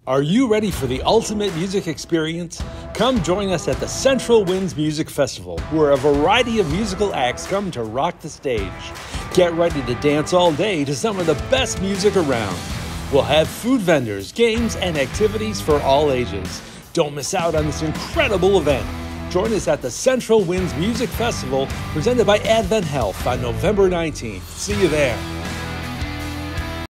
Are you ready for the ultimate music experience? Come join us at the Central Winds Music Festival, where a variety of musical acts come to rock the stage. Get ready to dance all day to some of the best music around. We'll have food vendors, games, and activities for all ages. Don't miss out on this incredible event. Join us at the Central Winds Music Festival, presented by AdventHealth on November 19th. See you there.